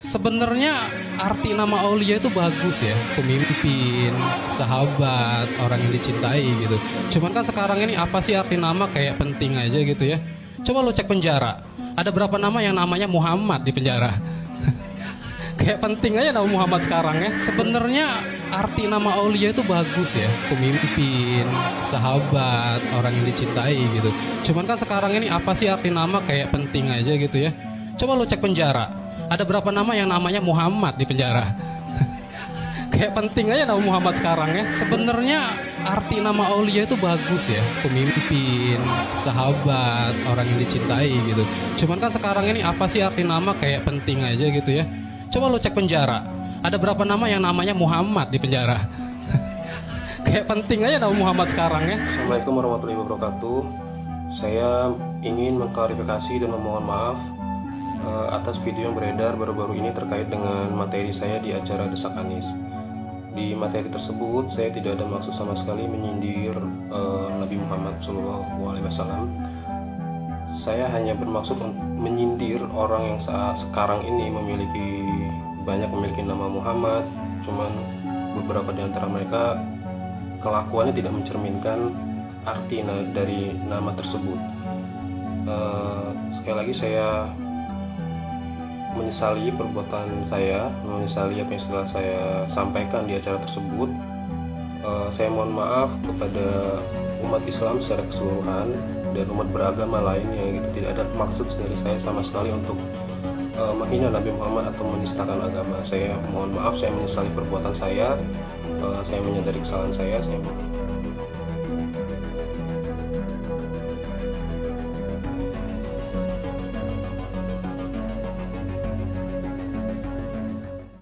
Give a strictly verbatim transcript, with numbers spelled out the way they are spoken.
Sebenarnya arti nama Aulia itu bagus ya, pemimpin, sahabat, orang yang dicintai gitu. Cuman kan sekarang ini apa sih arti nama kayak penting aja gitu ya. Coba lo cek penjara, ada berapa nama yang namanya Muhammad di penjara? Kayak penting aja nama Muhammad sekarang ya. Sebenarnya arti nama Aulia itu bagus ya, pemimpin, sahabat, orang yang dicintai gitu. Cuman kan sekarang ini apa sih arti nama kayak penting aja gitu ya. Coba lo cek penjara, ada berapa nama yang namanya Muhammad di penjara? Kayak penting aja nama Muhammad sekarang ya. Sebenarnya arti nama Aulia itu bagus ya, pemimpin, sahabat, orang yang dicintai gitu. Cuman kan sekarang ini apa sih arti nama kayak penting aja gitu ya. Coba lo cek penjara, ada berapa nama yang namanya Muhammad di penjara? Kayak penting aja nama Muhammad sekarang ya. Assalamualaikum warahmatullahi wabarakatuh. Saya ingin mengklarifikasi dan memohon maaf uh, atas video yang beredar baru-baru ini terkait dengan materi saya di acara Desak Anies. Di materi tersebut saya tidak ada maksud sama sekali menyindir uh, Nabi Muhammad shallallahu alaihi wasallam. Saya hanya bermaksud menyindir orang yang saat sekarang ini memiliki banyak memiliki nama Muhammad, cuman beberapa di antara mereka kelakuannya tidak mencerminkan arti dari nama tersebut. Uh, sekali lagi saya menyesali perbuatan saya, menyesali apa yang telah saya sampaikan di acara tersebut. Uh, saya mohon maaf kepada umat Islam secara keseluruhan dan umat beragama lainnya gitu. Tidak ada maksud dari saya sama sekali untuk uh, menghina Nabi Muhammad atau menistakan agama. Saya mohon maaf, saya menyesali perbuatan saya, uh, saya menyadari kesalahan saya, saya mohon